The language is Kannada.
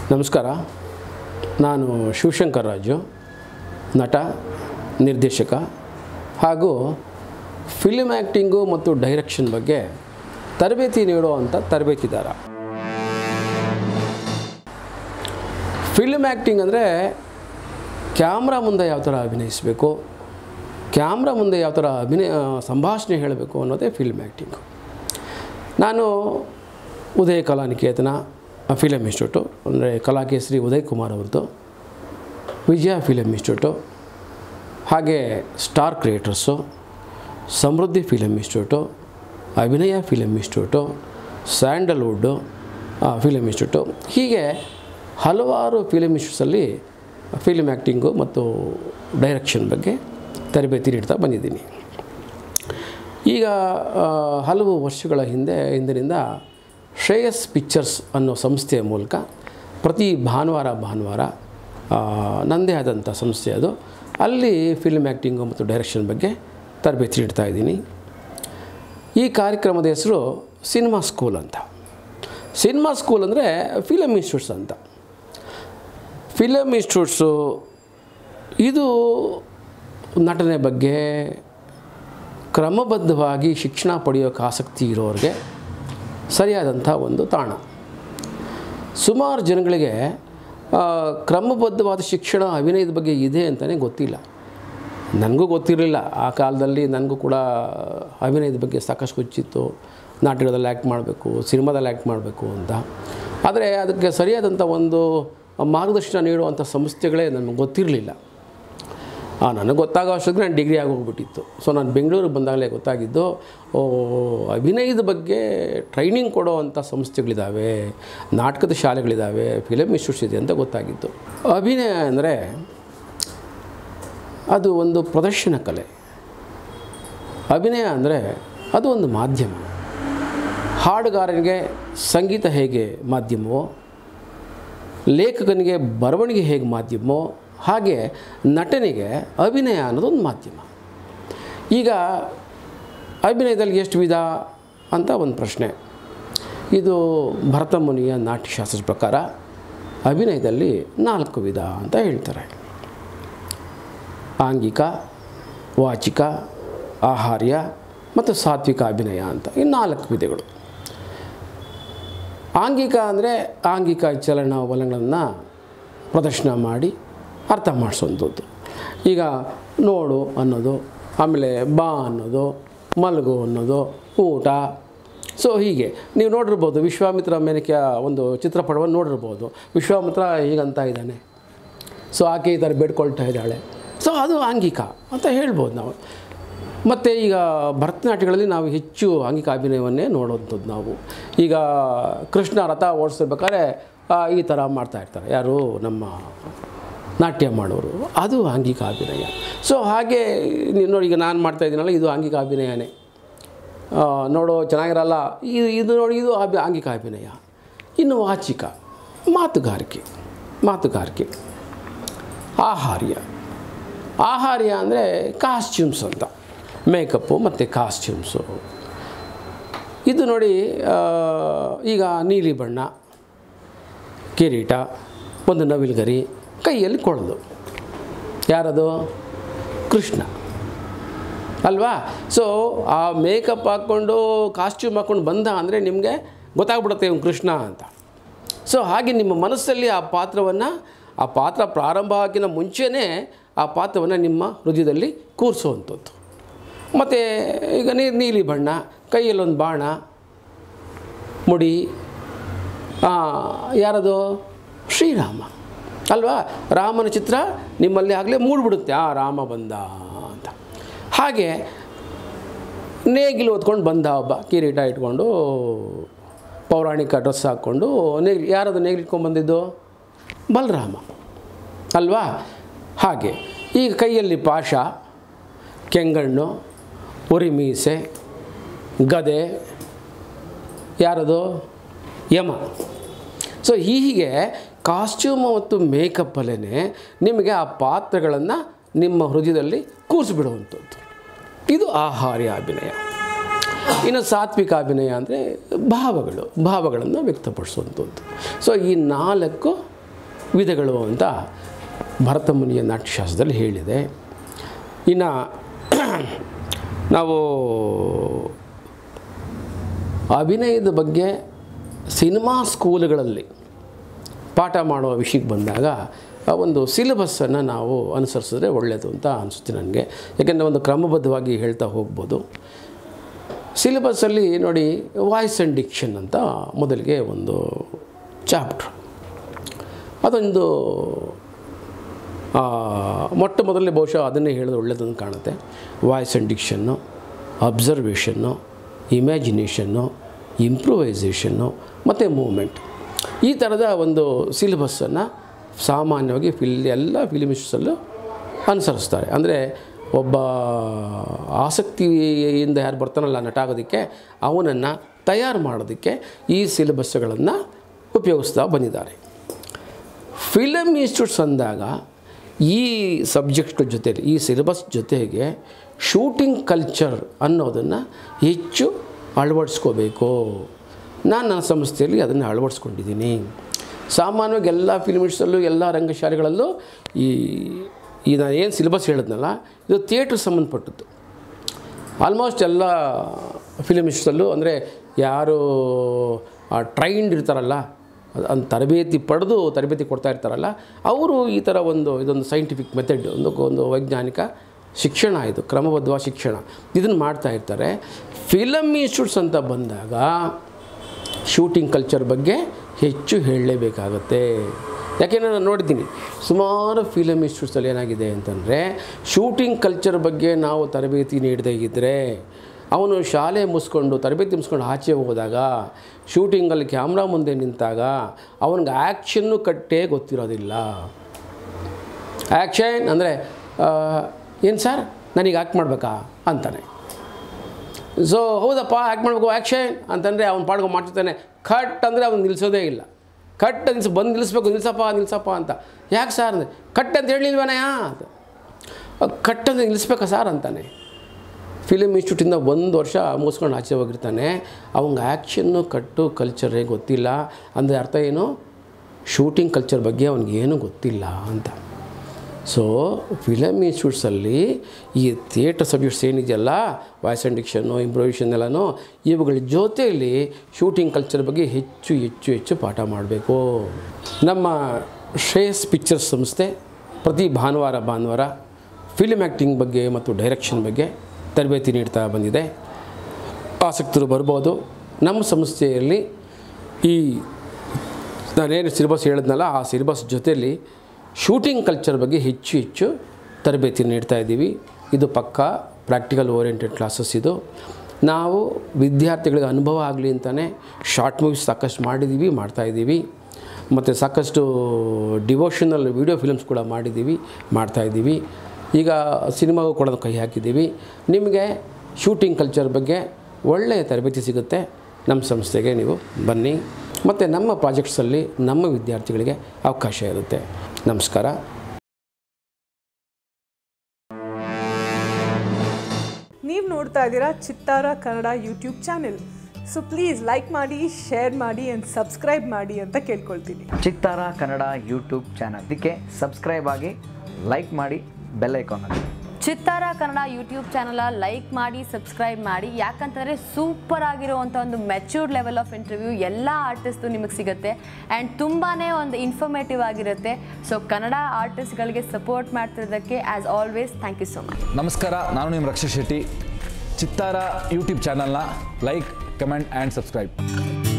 ನಮಸ್ಕಾರ. ನಾನು ಶಿವಶಂಕರ್ ರಾಜು, ನಟ, ನಿರ್ದೇಶಕ ಹಾಗೂ ಫಿಲ್ಮ್ ಆ್ಯಕ್ಟಿಂಗು ಮತ್ತು ಡೈರೆಕ್ಷನ್ ಬಗ್ಗೆ ತರಬೇತಿ ನೀಡುವಂಥ ತರಬೇತಿದಾರ. ಫಿಲ್ಮ್ ಆ್ಯಕ್ಟಿಂಗ್ ಅಂದರೆ ಕ್ಯಾಮ್ರಾ ಮುಂದೆ ಯಾವ ಥರ ಅಭಿನಯಿಸಬೇಕು, ಕ್ಯಾಮ್ರಾ ಮುಂದೆ ಯಾವ ಥರ ಸಂಭಾಷಣೆ ಹೇಳಬೇಕು ಅನ್ನೋದೇ ಫಿಲ್ಮ್ ಆ್ಯಕ್ಟಿಂಗು. ನಾನು ಉದಯ ಕಲಾನಿಕೇತನ ಫಿಲಮ್ ಇನ್ಸ್ಟಿಟ್ಯೂಟು ಅಂದರೆ ಕಲಾಕೇಸರಿ ಉದಯ್ ಕುಮಾರ್ ಅವ್ರದ್ದು, ವಿಜಯ ಫಿಲಮ್ ಇನ್ಸ್ಟಿಟ್ಯೂಟು, ಹಾಗೆ star creators, Samruddhi film institute, Abhinaya film institute, Sandalwood film institute, ಹೀಗೆ ಹಲವಾರು ಫಿಲಮ್ ಇನ್ಸ್ಟಿಟ್ಯೂಟ್ಸಲ್ಲಿ ಫಿಲ್ಮ್ ಆ್ಯಕ್ಟಿಂಗು ಮತ್ತು ಡೈರೆಕ್ಷನ್ ಬಗ್ಗೆ ತರಬೇತಿ ನೀಡ್ತಾ ಬಂದಿದ್ದೀನಿ. ಈಗ ಹಲವು ವರ್ಷಗಳ ಹಿಂದಿನಿಂದ ಶ್ರೇಯಸ್ ಪಿಕ್ಚರ್ಸ್ ಅನ್ನೋ ಸಂಸ್ಥೆಯ ಮೂಲಕ ಪ್ರತಿ ಭಾನುವಾರ ನನ್ನದೇ ಆದಂಥ ಸಂಸ್ಥೆ ಅದು. ಅಲ್ಲಿ ಫಿಲ್ಮ್ ಆ್ಯಕ್ಟಿಂಗು ಮತ್ತು ಡೈರೆಕ್ಷನ್ ಬಗ್ಗೆ ತರಬೇತಿ ನೀಡ್ತಾ ಇದ್ದೀನಿ. ಈ ಕಾರ್ಯಕ್ರಮದ ಹೆಸರು ಸಿನಿಮಾ ಸ್ಕೂಲ್ ಅಂತ. ಸಿನಿಮಾ ಸ್ಕೂಲ್ ಅಂದರೆ ಫಿಲಮ್ ಇನ್ಸ್ಟಿಟ್ಯೂಟ್ಸ್ ಅಂತ. ಫಿಲಮ್ ಇನ್ಸ್ಟಿಟ್ಯೂಟ್ಸು ಇದು ನಟನೆ ಬಗ್ಗೆ ಕ್ರಮಬದ್ಧವಾಗಿ ಶಿಕ್ಷಣ ಪಡೆಯೋಕ್ಕೆ ಆಸಕ್ತಿ ಇರೋರಿಗೆ ಸರಿಯಾದಂಥ ಒಂದು ತಾಣ. ಸುಮಾರು ಜನಗಳಿಗೆ ಕ್ರಮಬದ್ಧವಾದ ಶಿಕ್ಷಣ ಅಭಿನಯದ ಬಗ್ಗೆ ಇದೆ ಅಂತಲೇ ಗೊತ್ತಿಲ್ಲ. ನನಗೂ ಗೊತ್ತಿರಲಿಲ್ಲ. ಆ ಕಾಲದಲ್ಲಿ ನನಗೂ ಕೂಡ ಅಭಿನಯದ ಬಗ್ಗೆ ಸಾಕಷ್ಟು ಹುಚ್ಚಿತ್ತು. ನಾಟಕದಲ್ಲಿ ಆ್ಯಕ್ಟ್ ಮಾಡಬೇಕು, ಸಿನಿಮಾದಲ್ಲಿ ಆ್ಯಕ್ಟ್ ಮಾಡಬೇಕು ಅಂತ. ಆದರೆ ಅದಕ್ಕೆ ಸರಿಯಾದಂಥ ಒಂದು ಮಾರ್ಗದರ್ಶನ ನೀಡುವಂಥ ಸಂಸ್ಥೆಗಳೇ ನನಗೆ ಗೊತ್ತಿರಲಿಲ್ಲ. ನನಗೆ ಗೊತ್ತಾಗೋ ಅಷ್ಟೊತ್ತಿಗೆ ನಾನು ಡಿಗ್ರಿ ಆಗೋಗ್ಬಿಟ್ಟಿತ್ತು. ಸೊ ನಾನು ಬೆಂಗಳೂರಿಗೆ ಬಂದಾಗಲೇ ಗೊತ್ತಾಗಿದ್ದು, ಅಭಿನಯದ ಬಗ್ಗೆ ಟ್ರೈನಿಂಗ್ ಕೊಡೋ ಅಂಥ ಸಂಸ್ಥೆಗಳಿದ್ದಾವೆ, ನಾಟಕದ ಶಾಲೆಗಳಿದ್ದಾವೆ, ಫಿಲಮ್ ಇನ್ಸ್ಟಿಟ್ಯೂಟ್ಸ್ ಇದೆ ಅಂತ ಗೊತ್ತಾಗಿತ್ತು. ಅಭಿನಯ ಅಂದರೆ ಅದು ಒಂದು ಪ್ರದರ್ಶನ ಕಲೆ. ಅಭಿನಯ ಅಂದರೆ ಅದು ಒಂದು ಮಾಧ್ಯಮ. ಹಾಡುಗಾರನಿಗೆ ಸಂಗೀತ ಹೇಗೆ ಮಾಧ್ಯಮವೋ, ಲೇಖಕನಿಗೆ ಬರವಣಿಗೆ ಹೇಗೆ ಮಾಧ್ಯಮವೋ, ಹಾಗೆ ನಟನೆಗೆ ಅಭಿನಯ ಅನ್ನೋದೊಂದು ಮಾಧ್ಯಮ. ಈಗ ಅಭಿನಯದಲ್ಲಿ ಎಷ್ಟು ವಿಧ ಅಂತ ಒಂದು ಪ್ರಶ್ನೆ. ಇದು ಭರತ ಮುನಿಯ ನಾಟ್ಯಶಾಸ್ತ್ರದ ಪ್ರಕಾರ ಅಭಿನಯದಲ್ಲಿ 4 ವಿಧ ಅಂತ ಹೇಳ್ತಾರೆ. ಆಂಗಿಕ, ವಾಚಿಕ, ಆಹಾರ್ಯ ಮತ್ತು ಸಾತ್ವಿಕ ಅಭಿನಯ ಅಂತ ಈ 4 ವಿಧಗಳು. ಆಂಗಿಕ ಅಂದರೆ ಆಂಗಿಕ ಚಲನವಲನಗಳನ್ನು ಪ್ರದರ್ಶನ ಮಾಡಿ ಅರ್ಥ ಮಾಡಿಸೋಂಥದ್ದು. ಈಗ ನೋಡು ಅನ್ನೋದು, ಆಮೇಲೆ ಬಾ ಅನ್ನೋದು, ಮಲಗು ಅನ್ನೋದು, ಊಟ. ಸೊ ಹೀಗೆ ನೀವು ನೋಡಿರ್ಬೋದು, ವಿಶ್ವಾಮಿತ್ರ ಮೇನಕೆಯ ಒಂದು ಚಿತ್ರಪಟವನ್ನು ನೋಡಿರ್ಬೋದು. ವಿಶ್ವಾಮಿತ್ರ ಹೀಗಂತ ಇದ್ದಾನೆ, ಸೊ ಆಕೆ ಈ ಥರ ಬೇಡ್ಕೊಳ್ತಾ ಇದ್ದಾಳೆ. ಸೊ ಅದು ಆಂಗಿಕ ಅಂತ ಹೇಳ್ಬೋದು ನಾವು. ಮತ್ತು ಈಗ ಭರತನಾಟ್ಯಗಳಲ್ಲಿ ನಾವು ಹೆಚ್ಚು ಆಂಗಿಕ ಅಭಿನಯವನ್ನೇ ನೋಡೋವಂಥದ್ದು ನಾವು. ಈಗ ಕೃಷ್ಣ ರಥ ಓಡಿಸ್ಬೇಕಾದ್ರೆ ಈ ಥರ ಮಾಡ್ತಾಯಿರ್ತಾರೆ, ಯಾರು ನಮ್ಮ ನಾಟ್ಯ ಮಾಡೋರು, ಅದು ಆಂಗಿಕ ಅಭಿನಯ. ಸೊ ಹಾಗೆ ನೀವು ನೋಡಿ, ಈಗ ನಾನು ಮಾಡ್ತಾಯಿದ್ದೀನಲ್ಲ, ಇದು ಆಂಗಿಕ ಅಭಿನಯನೇ. ನೋಡೋ ಚೆನ್ನಾಗಿರಲ್ಲ, ಇದು ನೋಡಿ, ಇದು ಆಂಗಿಕ ಅಭಿನಯ. ಇನ್ನು ವಾಚಿಕ, ಮಾತುಗಾರಿಕೆ. ಆಹಾರ್ಯ ಅಂದರೆ ಕಾಸ್ಟ್ಯೂಮ್ಸ್ ಅಂತ, ಮೇಕಪ್ಪು ಮತ್ತು ಕಾಸ್ಟ್ಯೂಮ್ಸು. ಇದು ನೋಡಿ, ಈಗ ನೀಲಿ ಬಣ್ಣ, ಕಿರೀಟ, ಒಂದು ನವಿಲುಗರಿ, ಕೈಯಲ್ಲಿ ಕೊಳಲು. ಯಾರದು? ಕೃಷ್ಣ ಅಲ್ವಾ? ಸೊ ಆ ಮೇಕಪ್ ಹಾಕ್ಕೊಂಡು ಕಾಸ್ಟ್ಯೂಮ್ ಹಾಕ್ಕೊಂಡು ಬಂದ ಅಂದರೆ ನಿಮಗೆ ಗೊತ್ತಾಗ್ಬಿಡುತ್ತೆ ಇವನು ಕೃಷ್ಣ ಅಂತ. ಸೊ ಹಾಗೆ ನಿಮ್ಮ ಮನಸ್ಸಲ್ಲಿ ಆ ಪಾತ್ರ ಪ್ರಾರಂಭ ಆಗಿನ ಮುಂಚೆನೇ ಆ ಪಾತ್ರವನ್ನು ನಿಮ್ಮ ಹೃದಯದಲ್ಲಿ ಕೂರಿಸುವಂಥದ್ದು. ಮತ್ತು ಈಗ ನೀಲಿ ಬಣ್ಣ, ಕೈಯಲ್ಲೊಂದು ಬಾಣ, ಮುಡಿ. ಯಾರದು? ಶ್ರೀರಾಮ ಅಲ್ವಾ? ರಾಮನ ಚಿತ್ರ ನಿಮ್ಮಲ್ಲಿ ಆಗಲೇ ಮೂಡ್ಬಿಡುತ್ತೆ, ರಾಮ ಬಂದ ಅಂತ. ಹಾಗೆ ನೇಗಿಲು ಹೊತ್ಕೊಂಡು ಬಂದ ಒಬ್ಬ, ಕಿರೀಟ ಇಟ್ಕೊಂಡು, ಪೌರಾಣಿಕ ಡ್ರೆಸ್ ಹಾಕ್ಕೊಂಡು ಯಾರದು ನೇಗಿಲು ಇಟ್ಕೊಂಡು ಬಂದಿದ್ದು? ಬಲರಾಮ ಅಲ್ವಾ? ಹಾಗೆ ಈಗ ಕೈಯಲ್ಲಿ ಪಾಶ, ಕೆಂಗಣ್ಣು, ಉರಿಮೀಸೆ, ಗದೆ. ಯಾರದು? ಯಮ. ಸೊ ಹೀಗೆ ಕಾಸ್ಟ್ಯೂಮ್ ಮತ್ತು ಮೇಕಪ್ಪಲ್ಲೇ ನಿಮಗೆ ಆ ಪಾತ್ರಗಳನ್ನು ನಿಮ್ಮ ಹೃದಯದಲ್ಲಿ ಕೂರಿಸಿಬಿಡುವಂಥದ್ದು. ಇದು ಆಹಾರ್ಯ ಅಭಿನಯ. ಇನ್ನು ಸಾತ್ವಿಕ ಅಭಿನಯ ಅಂದರೆ ಭಾವಗಳನ್ನು ವ್ಯಕ್ತಪಡಿಸುವಂಥದ್ದು. ಸೊ ಈ 4 ವಿಧಗಳು ಅಂತ ಭರತಮುನಿಯ ನಾಟ್ಯಶಾಸ್ತ್ರದಲ್ಲಿ ಹೇಳಿದೆ. ಇನ್ನು ನಾವು ಅಭಿನಯದ ಬಗ್ಗೆ ಸಿನಿಮಾ ಸ್ಕೂಲ್ಗಳಲ್ಲಿ ಪಾಠ ಮಾಡುವ ವಿಷಯಕ್ಕೆ ಬಂದಾಗ ಒಂದು ಸಿಲೆಬಸ್ಸನ್ನು ನಾವು ಅನುಸರಿಸಿದ್ರೆ ಒಳ್ಳೆಯದು ಅಂತ ಅನಿಸುತ್ತೆ ನನಗೆ. ಯಾಕೆಂದರೆ ಒಂದು ಕ್ರಮಬದ್ಧವಾಗಿ ಹೇಳ್ತಾ ಹೋಗ್ಬೋದು. ಸಿಲೆಬಸ್ಸಲ್ಲಿ ನೋಡಿ, ವಾಯ್ಸ್ ಆ್ಯಂಡ್ ಡಿಕ್ಷನ್ ಅಂತ ಮೊದಲಿಗೆ ಒಂದು ಚಾಪ್ಟ್ರ್, ಅದೊಂದು ಮೊಟ್ಟ ಮೊದಲನೇ ಬಹುಶಃ ಅದನ್ನೇ ಹೇಳಿದ್ರೆ ಒಳ್ಳೆಯದನ್ನು ಕಾಣುತ್ತೆ. ವಾಯ್ಸ್ ಆ್ಯಂಡ್ ಡಿಕ್ಷನ್ನು, ಅಬ್ಸರ್ವೇಷನ್ನು, ಇಮ್ಯಾಜಿನೇಷನ್ನು, ಇಂಪ್ರೂವೈಸೇಷನ್ನು ಮತ್ತು ಮೂವ್ಮೆಂಟ್, ಈ ಥರದ ಒಂದು ಸಿಲೆಬಸ್ಸನ್ನು ಸಾಮಾನ್ಯವಾಗಿ ಎಲ್ಲ ಫಿಲ್ಮಿಸ್ಟಲ್ಲೂ ಅನುಸರಿಸ್ತಾರೆ. ಅಂದರೆ ಒಬ್ಬ ಆಸಕ್ತಿಯಿಂದ ಯಾರು ಬರ್ತಾನಲ್ಲ ನಟ ಆಗೋದಕ್ಕೆ, ಅವನನ್ನು ತಯಾರು ಮಾಡೋದಕ್ಕೆ ಈ ಸಿಲೆಬಸ್ಗಳನ್ನು ಉಪಯೋಗಿಸ್ತಾ ಬಂದಿದ್ದಾರೆ. ಫಿಲಮ್ ಇನ್ಸ್ಟಿಟ್ಯೂಟ್ಸ್ ಅಂದಾಗ ಈ ಸಬ್ಜೆಕ್ಟ್ಗಳ ಜೊತೆಗೆ, ಈ ಸಿಲೆಬಸ್ ಜೊತೆಗೆ ಶೂಟಿಂಗ್ ಕಲ್ಚರ್ ಅನ್ನೋದನ್ನು ಹೆಚ್ಚು ಅಳವಡಿಸ್ಕೋಬೇಕು. ನಾನು ನನ್ನ ಸಂಸ್ಥೆಯಲ್ಲಿ ಅದನ್ನು ಅಳವಡಿಸ್ಕೊಂಡಿದ್ದೀನಿ. ಸಾಮಾನ್ಯವಾಗಿ ಎಲ್ಲ ಫಿಲ್ಮ್ ಇನ್ಸ್ಟಿಟ್ಯೂಟಲ್ಲೂ, ಎಲ್ಲ ರಂಗಶಾಲೆಗಳಲ್ಲೂ ಈ ನಾನು ಏನು ಸಿಲೆಬಸ್ ಹೇಳಿದ್ನಲ್ಲ, ಇದು ಥಿಯೇಟ್ರ್ ಸಂಬಂಧಪಟ್ಟದ್ದು. ಆಲ್ಮೋಸ್ಟ್ ಎಲ್ಲ ಫಿಲ್ಮ್ ಇನ್ಸ್ಟಿಟ್ಯೂಟಲ್ಲೂ, ಅಂದರೆ ಯಾರು ಟ್ರೈನ್ಡ್ ಇರ್ತಾರಲ್ಲ, ಒಂದು ತರಬೇತಿ ಪಡೆದು ತರಬೇತಿ ಕೊಡ್ತಾ ಇರ್ತಾರಲ್ಲ, ಅವರು ಈ ಥರ ಇದೊಂದು ಸೈಂಟಿಫಿಕ್ ಮೆಥಡ್, ಒಂದು ವೈಜ್ಞಾನಿಕ ಶಿಕ್ಷಣ, ಇದು ಕ್ರಮಬದ್ಧವಾದ ಶಿಕ್ಷಣ, ಇದನ್ನು ಮಾಡ್ತಾ ಇರ್ತಾರೆ. ಫಿಲಮ್ ಇನ್ಸ್ಟಿಟ್ಯೂಟ್ಸ್ ಅಂತ ಬಂದಾಗ ಶೂಟಿಂಗ್ ಕಲ್ಚರ್ ಬಗ್ಗೆ ಹೆಚ್ಚು ಹೇಳಲೇಬೇಕಾಗತ್ತೆ. ಯಾಕೆಂದರೆ ನಾನು ನೋಡಿದ್ದೀನಿ ಸುಮಾರು ಫಿಲಮ್ ಇನ್ಸ್ಟಿಟ್ಯೂಟ್ಸಲ್ಲಿ ಏನಾಗಿದೆ ಅಂತಂದರೆ, ಶೂಟಿಂಗ್ ಕಲ್ಚರ್ ಬಗ್ಗೆ ನಾವು ತರಬೇತಿ ನೀಡದೇ ಇದ್ದರೆ, ಅವನು ಶಾಲೆ ಮುಗಿಸ್ಕೊಂಡು ತರಬೇತಿ ಮುಗಿಸ್ಕೊಂಡು ಆಚೆ ಹೋದಾಗ, ಶೂಟಿಂಗಲ್ಲಿ ಕ್ಯಾಮ್ರಾ ಮುಂದೆ ನಿಂತಾಗ ಅವನಿಗೆ ಆ್ಯಕ್ಷನ್ನು ಕಟ್ಟೇ ಗೊತ್ತಿರೋದಿಲ್ಲ. ಆ್ಯಕ್ಷನ್ ಅಂದರೆ ಏನು ಸರ್ ನನಗೆ ಆ್ಯಕ್ಟ್ ಮಾಡಬೇಕಾ ಅಂತಾನೆ. ಸೊ ಹೌದಪ್ಪ ಆ್ಯಕ್ಟ್ ಮಾಡಬೇಕು ಆ್ಯಕ್ಷನ್ ಅಂತಂದರೆ ಅವ್ನು ಪಾಡ್ಕೊ ಮಾಡ್ತಿರ್ತಾನೆ. ಕಟ್ ಅಂದರೆ ಅವ್ನು ನಿಲ್ಲಿಸೋದೇ ಇಲ್ಲ. ಕಟ್ ಬಂದು ನಿಲ್ಲಿಸ್ಬೇಕು, ನಿಲ್ಸಪ್ಪ ಅಂತ. ಯಾಕೆ ಸರ್ ಅಂದರೆ, ಕಟ್ ಅಂತ ಹೇಳಿಲ್ವನಯ್ಯ ಅಂತ. ಕಟ್ ಅಂದರೆ ನಿಲ್ಲಿಸ್ಬೇಕಾ ಸರ್ ಅಂತಾನೆ. ಫಿಲಿಮ್ ಇನ್ಸ್ಟಿಟ್ಯೂಟಿಂದ 1 ವರ್ಷ ಮುಗಿಸ್ಕೊಂಡು ಆಚೆ ಹೋಗಿರ್ತಾನೆ. ಅವಂಗೆ ಆ್ಯಕ್ಷನ್ನು ಕಟ್ಟು ಕಲ್ಚರೇ ಗೊತ್ತಿಲ್ಲ. ಅಂದರೆ ಅರ್ಥ ಏನು, ಶೂಟಿಂಗ್ ಕಲ್ಚರ್ ಬಗ್ಗೆ ಅವನಿಗೇನೂ ಗೊತ್ತಿಲ್ಲ ಅಂತ. ಸೊ ಫಿಲಮ್ ಇನ್ಸ್ಟಿಟ್ಯೂಟ್ಸಲ್ಲಿ ಈ ಥಿಯೇಟರ್ ಸಬ್ಜೆಕ್ಟ್ಸ್ ಏನಿದೆಯಲ್ಲ, ವಾಯ್ಸ್ ಆ್ಯಂಡ್ ಡಿಕ್ಷನ್ನು, ಇಂಪ್ರೂವೈಸೇಷನ್ ಎಲ್ಲನೂ, ಇವುಗಳ ಜೊತೆಯಲ್ಲಿ ಶೂಟಿಂಗ್ ಕಲ್ಚರ್ ಬಗ್ಗೆ ಹೆಚ್ಚು ಪಾಠ ಮಾಡಬೇಕು. ನಮ್ಮ ಶ್ರೇಯಸ್ ಪಿಕ್ಚರ್ಸ್ ಸಂಸ್ಥೆ ಪ್ರತಿ ಭಾನುವಾರ ಫಿಲ್ಮ್ ಆ್ಯಕ್ಟಿಂಗ್ ಬಗ್ಗೆ ಮತ್ತು ಡೈರೆಕ್ಷನ್ ಬಗ್ಗೆ ತರಬೇತಿ ನೀಡ್ತಾ ಬಂದಿದೆ. ಆಸಕ್ತರು ಬರ್ಬೋದು. ನಮ್ಮ ಸಂಸ್ಥೆಯಲ್ಲಿ ನಾನೇನು ಸಿಲೆಬಸ್ ಹೇಳಿದ್ನಲ್ಲ, ಆ ಸಿಲೆಬಸ್ ಜೊತೆಯಲ್ಲಿ ಶೂಟಿಂಗ್ ಕಲ್ಚರ್ ಬಗ್ಗೆ ಹೆಚ್ಚು ತರಬೇತಿ ನೀಡ್ತಾ ಇದ್ದೀವಿ. ಇದು ಪಕ್ಕಾ ಪ್ರಾಕ್ಟಿಕಲ್ ಓರಿಯೆಂಟೆಡ್ ಕ್ಲಾಸಸ್. ಇದು ನಾವು ವಿದ್ಯಾರ್ಥಿಗಳಿಗೆ ಅನುಭವ ಆಗಲಿ ಅಂತಲೇ ಶಾರ್ಟ್ ಮೂವೀಸ್ ಸಾಕಷ್ಟು ಮಾಡ್ತಾಯಿದ್ದೀವಿ. ಮತ್ತು ಸಾಕಷ್ಟು ಡಿವೋಷನಲ್ ವೀಡಿಯೋ ಫಿಲ್ಮ್ಸ್ ಕೂಡ ಮಾಡ್ತಾಯಿದ್ದೀವಿ. ಈಗ ಸಿನಿಮಾಗೂ ಕೂಡ ಕೈ ಹಾಕಿದ್ದೀವಿ. ನಿಮಗೆ ಶೂಟಿಂಗ್ ಕಲ್ಚರ್ ಬಗ್ಗೆ ಒಳ್ಳೆಯ ತರಬೇತಿ ಸಿಗುತ್ತೆ. ನಮ್ಮ ಸಂಸ್ಥೆಗೆ ನೀವು ಬನ್ನಿ. ಮತ್ತು ನಮ್ಮ ಪ್ರಾಜೆಕ್ಟ್ಸಲ್ಲಿ ನಮ್ಮ ವಿದ್ಯಾರ್ಥಿಗಳಿಗೆ ಅವಕಾಶ ಇರುತ್ತೆ. ನಮಸ್ಕಾರ. ನೀವು ನೋಡ್ತಾ ಇದ್ದೀರಾ Chittara Kannada YouTube channel. So please like ಮಾಡಿ, ಶೇರ್ ಮಾಡಿ ಆ್ಯಂಡ್ ಸಬ್ಸ್ಕ್ರೈಬ್ ಮಾಡಿ ಅಂತ ಕೇಳ್ಕೊಳ್ತೀನಿ. ಚಿತ್ತಾರ ಕನ್ನಡ ಯೂಟ್ಯೂಬ್ ಚಾನಲ್, ಇದಕ್ಕೆ ಸಬ್ಸ್ಕ್ರೈಬ್ ಆಗಿ, ಲೈಕ್ ಮಾಡಿ, ಬೆಲ್ ಐಕಾನ್ ಆಗಿ. Chittara Kannada YouTube channel like ಮಾಡಿ, ಸಬ್ಸ್ಕ್ರೈಬ್ ಮಾಡಿ. ಯಾಕಂತಂದರೆ ಸೂಪರ್ ಆಗಿರುವಂಥ ಒಂದು ಮೆಚ್ಯೂರ್ಡ್ ಲೆವೆಲ್ ಆಫ್ ಇಂಟರ್ವ್ಯೂ ಎಲ್ಲ ಆರ್ಟಿಸ್ಟು ನಿಮಗೆ ಸಿಗುತ್ತೆ ಆ್ಯಂಡ್ ತುಂಬಾ ಒಂದು ಇನ್ಫಾರ್ಮೇಟಿವ್ ಆಗಿರುತ್ತೆ. ಸೊ ಕನ್ನಡ ಆರ್ಟಿಸ್ಟ್ಗಳಿಗೆ ಸಪೋರ್ಟ್ ಮಾಡ್ತಿರೋದಕ್ಕೆ as always thank you so much. ನಮಸ್ಕಾರ, ನಾನು ನಿಮ್ಮ ರಕ್ಷಾ ಶೆಟ್ಟಿ. ಚಿತ್ತಾರ ಯೂಟ್ಯೂಬ್ ಚಾನಲ್ನ ಲೈಕ್, ಕಮೆಂಟ್ ಆ್ಯಂಡ್ ಸಬ್ಸ್ಕ್ರೈಬ್.